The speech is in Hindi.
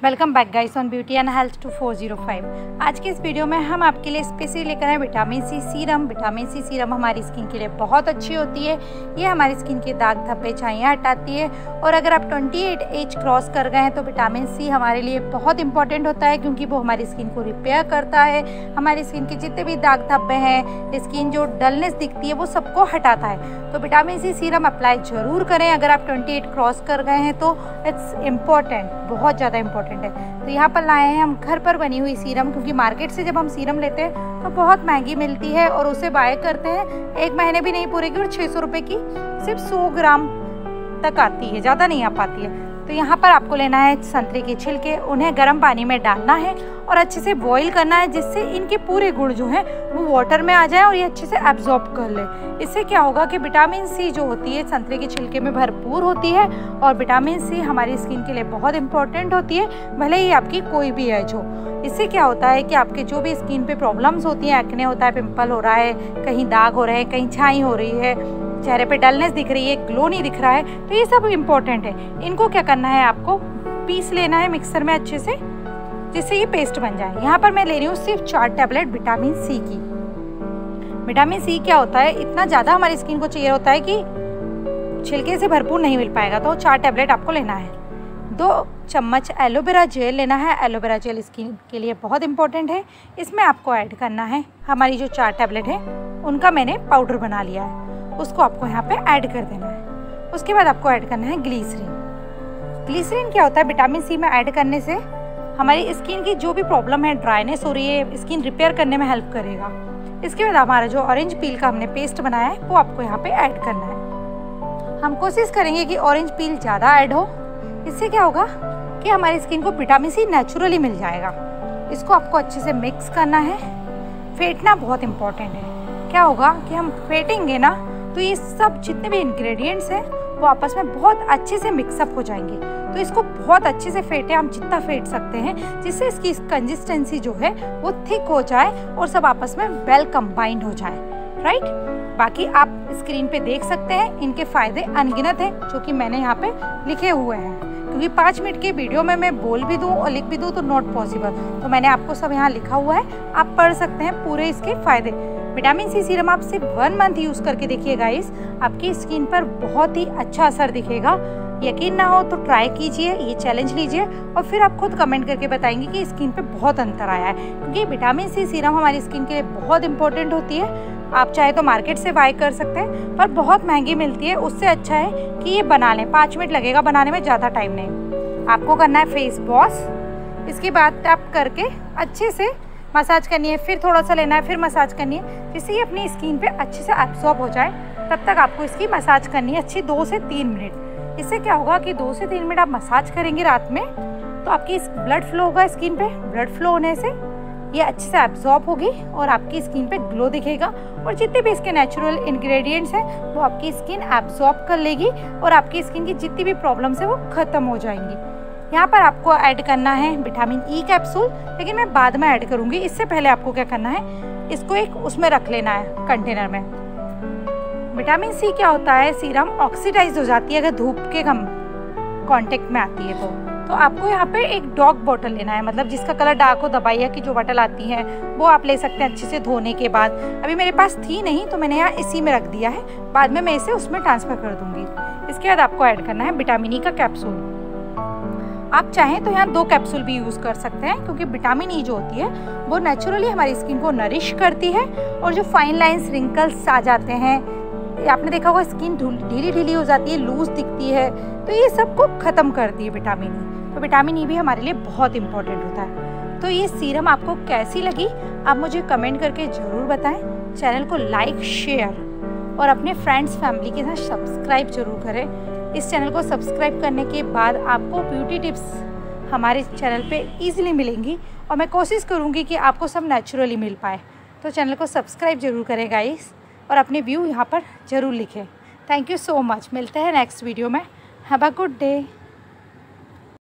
Welcome back guys on beauty and health 2405। आज के इस वीडियो में हम आपके लिए स्पेशली लेकर आए vitamin C serum. Vitamin C serum हमारी स्किन के लिए बहुत अच्छी होती है। ये हमारी स्किन के दाग धब्बे छाइयाँ हटाती है। और अगर आप 28 एज क्रॉस कर गए हैं तो विटामिन सी हमारे लिए बहुत इंपॉर्टेंट होता है, क्योंकि वो हमारी स्किन को रिपेयर करता है। हमारी स्किन के जितने भी दाग धब्बे हैं, स्किन जो डलनेस दिखती है, वो सबको हटाता है। तो विटामिन सी सीरम अप्लाई ज़रूर करें अगर आप 28 क्रॉस कर गए हैं तो इट्स इम्पॉर्टेंट, बहुत ज़्यादा इंपॉर्टेंट है। तो यहाँ पर लाए हैं हम घर पर बनी हुई सीरम, क्योंकि मार्केट से जब हम सीरम लेते हैं तो बहुत महंगी मिलती है और उसे बाय करते हैं, एक महीने भी नहीं पूरेगी और 600 रुपये की सिर्फ 100 ग्राम तक आती है, ज़्यादा नहीं आ पाती है। तो यहाँ पर आपको लेना है संतरे के छिलके, उन्हें गर्म पानी में डालना है और अच्छे से बॉईल करना है, जिससे इनके पूरे गुण जो हैं वो वाटर में आ जाए और ये अच्छे से एब्जॉर्ब कर ले। इससे क्या होगा कि विटामिन सी जो होती है संतरे के छिलके में भरपूर होती है, और विटामिन सी हमारी स्किन के लिए बहुत इंपॉर्टेंट होती है, भले ही आपकी कोई भी एज हो। इससे क्या होता है कि आपके जो भी स्किन पे प्रॉब्लम्स होती हैं, एक्ने होता है, पिंपल हो रहा है, कहीं दाग हो रहे हैं, कहीं छाई हो रही है, चेहरे पे डलनेस दिख रही है, ग्लो नहीं दिख रहा है, तो ये सब इम्पोर्टेंट है। इनको क्या करना है, आपको पीस लेना है मिक्सर में अच्छे से, जिससे ये पेस्ट बन जाए। यहाँ पर मैं ले रही हूँ सिर्फ 4 टैबलेट विटामिन सी की। विटामिन सी क्या होता है, इतना ज़्यादा हमारी स्किन को चाहिए होता है कि छिलके से भरपूर नहीं मिल पाएगा, तो 4 टैबलेट आपको लेना है। 2 चम्मच एलोवेरा जेल लेना है। एलोवेरा जेल स्किन के लिए बहुत इंपॉर्टेंट है। इसमें आपको ऐड करना है हमारी जो 4 टैबलेट है उनका मैंने पाउडर बना लिया है, उसको आपको यहाँ पे ऐड कर देना है। उसके बाद आपको ऐड करना है ग्लिसरीन। ग्लिसरीन क्या होता है, विटामिन सी में ऐड करने से हमारी स्किन की जो भी प्रॉब्लम है, ड्राइनेस हो रही है, स्किन रिपेयर करने में हेल्प करेगा। इसके बाद हमारा जो ऑरेंज पील का हमने पेस्ट बनाया है वो आपको यहाँ पे ऐड करना है। हम कोशिश करेंगे कि ऑरेंज पील ज़्यादा ऐड हो। इससे क्या होगा कि हमारी स्किन को विटामिन सी नेचुरली मिल जाएगा। इसको आपको अच्छे से मिक्स करना है। फेंटना बहुत इंपॉर्टेंट है। क्या होगा कि हम फेंटेंगे ना तो ये सब जितने भी इंग्रेडिएंट्स हैं वो आपस में बहुत अच्छे से मिक्सअप हो जाएंगे। तो इसको बहुत अच्छे से फेंटे, हम जितना फेंट सकते हैं, जिससे इसकी कंसिस्टेंसी जो है वो थिक हो जाए और सब आपस में वेल कंबाइंड हो जाए, राइट। बाकी आप स्क्रीन पे देख सकते हैं, इनके फ़ायदे अनगिनत हैं, जो कि मैंने यहाँ पे लिखे हुए हैं, क्योंकि 5 मिनट के वीडियो में मैं बोल भी दूँ और लिख भी दूँ तो नॉट पॉसिबल। तो मैंने आपको सब यहाँ लिखा हुआ है, आप पढ़ सकते हैं पूरे इसके फ़ायदे। विटामिन सी सीरम आप सिर्फ 1 मंथ यूज़ करके देखिए गाइस, आपकी स्किन पर बहुत ही अच्छा असर दिखेगा। यकीन ना हो तो ट्राई कीजिए, ये चैलेंज लीजिए और फिर आप खुद कमेंट करके बताएंगे कि स्किन पे बहुत अंतर आया है, क्योंकि विटामिन सी सीरम हमारी स्किन के लिए बहुत इंपॉर्टेंट होती है। आप चाहे तो मार्केट से बाय कर सकते हैं, पर बहुत महंगी मिलती है। उससे अच्छा है कि ये बना लें, 5 मिनट लगेगा बनाने में, ज़्यादा टाइम नहीं। आपको करना है फेस वॉश, इसके बाद टैप करके अच्छे से मसाज करनी है, फिर थोड़ा सा लेना है, फिर मसाज करनी है, जिससे ये अपनी स्किन पे अच्छे से एब्जॉर्ब हो जाए। तब तक आपको इसकी मसाज करनी है अच्छी 2 से 3 मिनट। इससे क्या होगा कि 2 से 3 मिनट आप मसाज करेंगे रात में, तो आपकी ब्लड फ्लो होगा स्किन पे। ब्लड फ्लो होने से ये अच्छे से एब्जॉर्ब होगी और आपकी स्किन पे ग्लो दिखेगा, और जितने भी इसके नेचुरल इंग्रेडिएंट्स हैं वो आपकी स्किन एब्जॉर्ब कर लेगी और आपकी स्किन की जितनी भी प्रॉब्लम्स है वो ख़त्म हो जाएंगी। यहाँ पर आपको ऐड करना है विटामिन ई कैप्सूल, लेकिन मैं बाद में ऐड करूँगी। इससे पहले आपको क्या करना है, इसको एक उसमें रख लेना है कंटेनर में। विटामिन सी क्या होता है, सीरम ऑक्सीडाइज हो जाती है अगर धूप के कम कांटेक्ट में आती है तो आपको यहाँ पे एक डॉग बॉटल लेना है, मतलब जिसका कलर डार्क हो। दवाइयाँ की जो बॉटल आती है वो आप ले सकते हैं अच्छे से धोने के बाद। अभी मेरे पास थी नहीं तो मैंने यहाँ इसी में रख दिया है, बाद में मैं इसे उसमें ट्रांसफ़र कर दूँगी। इसके बाद आपको ऐड करना है विटामिन ई का कैप्सूल। आप चाहें तो यहाँ 2 कैप्सूल भी यूज़ कर सकते हैं, क्योंकि विटामिन ई जो होती है वो नेचुरली हमारी स्किन को नरिश करती है, और जो फाइन लाइंस रिंकल्स आ जाते हैं, आपने देखा होगा स्किन ढीली ढीली हो जाती है, लूज दिखती है, तो ये सब को ख़त्म करती है विटामिन ई। तो विटामिन ई भी हमारे लिए बहुत इंपॉर्टेंट होता है। तो ये सीरम आपको कैसी लगी आप मुझे कमेंट करके ज़रूर बताएं। चैनल को लाइक, शेयर और अपने फ्रेंड्स फैमिली के साथ सब्सक्राइब जरूर करें। इस चैनल को सब्सक्राइब करने के बाद आपको ब्यूटी टिप्स हमारे चैनल पे इजीली मिलेंगी, और मैं कोशिश करूँगी कि आपको सब नेचुरली मिल पाए। तो चैनल को सब्सक्राइब जरूर करें गाइस, और अपने व्यू यहाँ पर ज़रूर लिखें। Thank you so much. मिलते हैं नेक्स्ट वीडियो में। Have a good day.